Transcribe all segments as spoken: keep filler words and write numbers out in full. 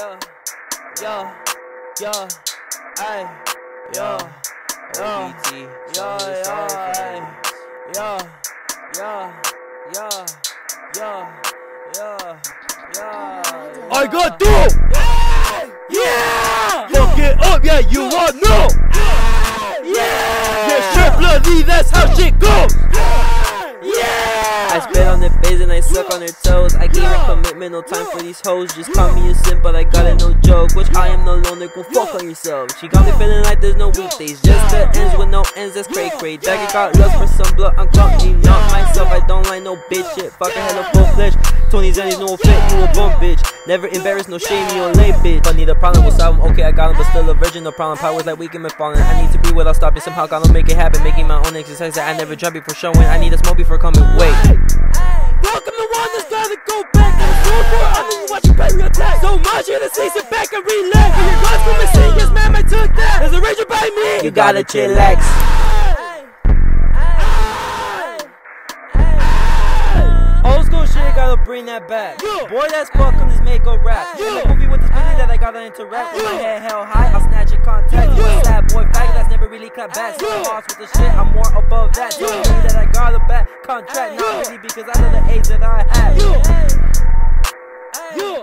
yeah, yeah, yeah, ay, yeah, yeah, yeah, yeah, ay, yeah, yeah, yeah, yeah, yeah, yeah. I got dope! Yeah! Fuck it up, yeah, you all know! Yeah! Yeah, sure, bloody, that's how shit goes! Yeah! I spit on their face and I suck on their toes. I gave her commitment, no time for these hoes. Just call me a simp, but I got it, no joke. Which I am no longer, go fuck on yourself. She got me feeling like there's no weekdays, just the ends with no ends, that's cray cray. Dagger got lust for some blood, I'm clumsy, not myself. I don't like no bitch shit, fuck a hella full flesh. Tony Zanny's no fit, you a bum bitch. Never embarrassed, no shame, you a lame bitch. But need a problem, we'll solve them, okay I got him, but still a virgin, no problem. Powers like weak and falling, I need to breathe without stopping. Somehow gotta make it happen, making my own exercise that I never tried before showing. I need a smoke before coming, wait. Welcome to one that's gotta go back to the school for I mean you watch your baby attack. So much you to say sit back and relax. When your guns from the scene, yes ma'am I took that. There's a razor by me. You gotta chillax. Old school shit, gotta bring that back. Yeah. Boy, that's fuck on this Mako rap. Yeah. The movie with this bitty that I gotta interact. With my head held high, I'll snatch in contact. You a sad boy faggot that's never really clapped back. So lost with the shit, I'm more above that. Tell me that I got a back contract, not really because I know the age that I have. Yeah. Yeah.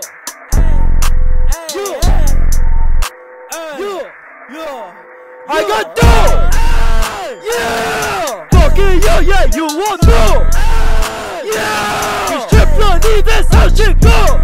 Yeah. Yeah. I got dope. Yeah. Fucking yeah, yeah, you won't know. Yeah! You strip bloody, that's how shit go!